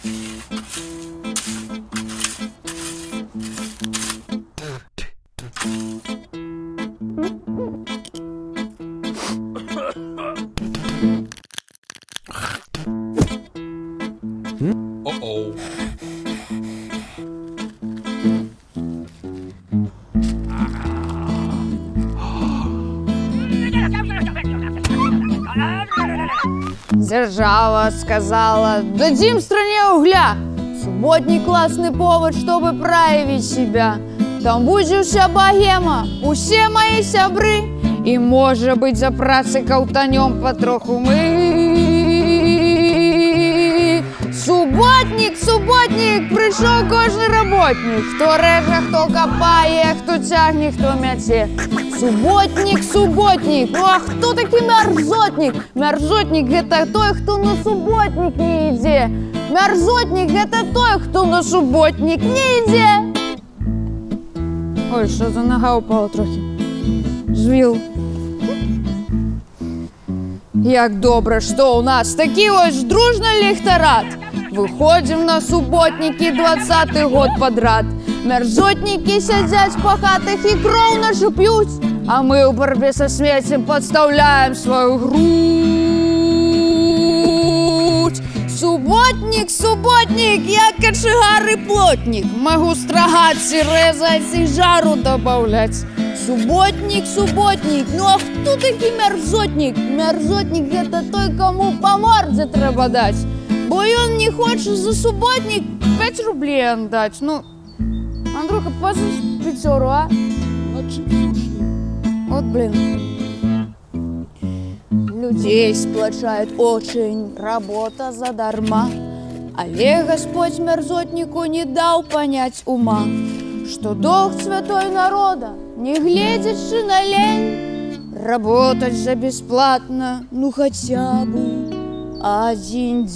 Uh-oh. Держава сказала: дадим стране угля. Субботник классный повод, чтобы проявить себя. Там будет вся богема, усе мои сябры. И, может быть, за працей каутанем потроху мы. Субботник, субботник, прийшов кожний работник. Хто реже, хто копає, хто тягне, хто мяте. Субботник, субботник. Ну а хто такий мерзотник? Мерзотник – это той, хто на субботник не йде. Мерзотник – это той, хто на субботник не йде. Ой, що за нога упала трохи. Звіл. Як добре, що у нас такий ось дружний ліхтарат. Виходим на субботники 20-й год подряд. Мерзотники сидят по хатах и кров нашу пьют, а мы в борьбе со смертью подставляем свою грудь. Субботник, субботник, я кочегар и плотник. Могу строгать и резать, и жару добавлять. Субботник, субботник, ну а кто такий мерзотник? Мерзотник – это той, кому по морде треба дать. Бо он не хочет за субботник 5 рублей отдать. Ну, Андрюха, позови пятеру, а? Вот, блин. Людей сплочает очень работа задарма. Але Господь мерзотнику не дал понять ума, что долг святой народа, не глядячи на лень, работать за бесплатно, ну хотя бы один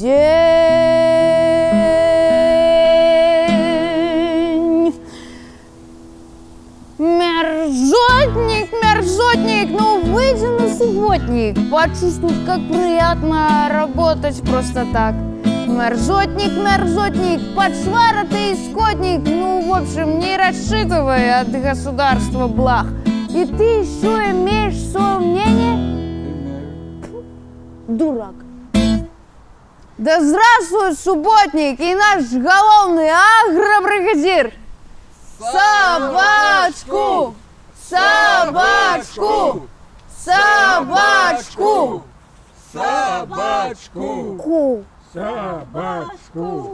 день. Мерзотник, мерзотник, ну выйди на субботник, почувствуй, как приятно работать просто так. Мерзотник, мерзотник, подшвара ты исходник, ну в общем не рассчитывай от государства благ. И ты еще имеешь свое мнение? Дурак. Да здравствует субботник и наш головный агробригадир! Собачку! Собачку! Собачку! Собачку! Ку! Собачку!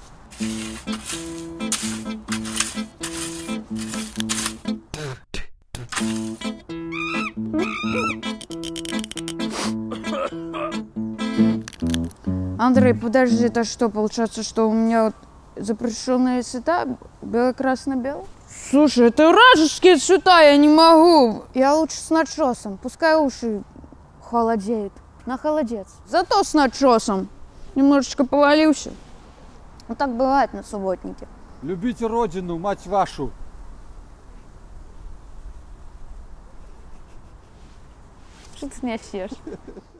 Андрей, подожди, это что, получается, что у меня вот запрещенные цвета бело-красно-бело? Слушай, это вражеские цвета, я не могу. Я лучше с начесом, пускай уши холодеют. На холодец. Зато с начесом. Немножечко повалился. Вот так бывает на субботнике. Любите родину, мать вашу. Что ты смеешься?